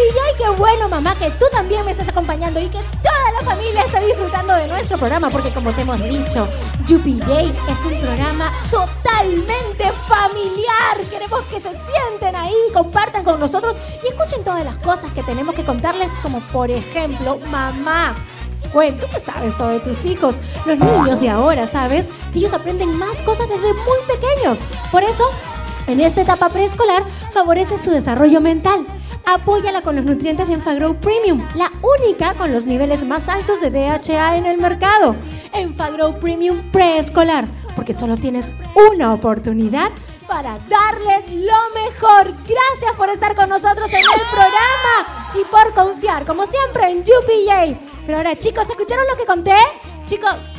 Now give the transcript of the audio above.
qué bueno, mamá, que tú también me estás acompañando y que toda la familia está disfrutando de nuestro programa, porque como te hemos dicho, UPJ es un programa totalmente familiar. Queremos que se sienten ahí, compartan con nosotros y escuchen todas las cosas que tenemos que contarles, como por ejemplo, mamá, bueno, tú que sabes todo de tus hijos. Los niños de ahora, ¿sabes? Ellos aprenden más cosas desde muy pequeños. Por eso, en esta etapa preescolar, favorece su desarrollo mental. Apóyala con los nutrientes de Enfagrow Premium, la única con los niveles más altos de DHA en el mercado. Enfagrow Premium preescolar, porque solo tienes una oportunidad para darles lo mejor. Gracias por estar con nosotros en el programa y por confiar, como siempre, en UPJ. Pero ahora, chicos, ¿escucharon lo que conté? Chicos,